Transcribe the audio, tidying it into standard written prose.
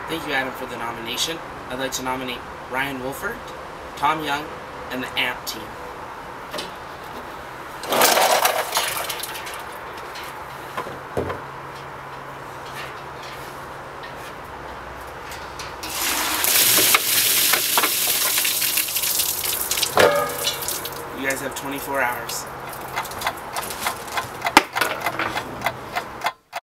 Thank you, Adam, for the nomination. I'd like to nominate Ryan Wolfert, Tom Yonge, and the AMP team. You guys have 24 hours.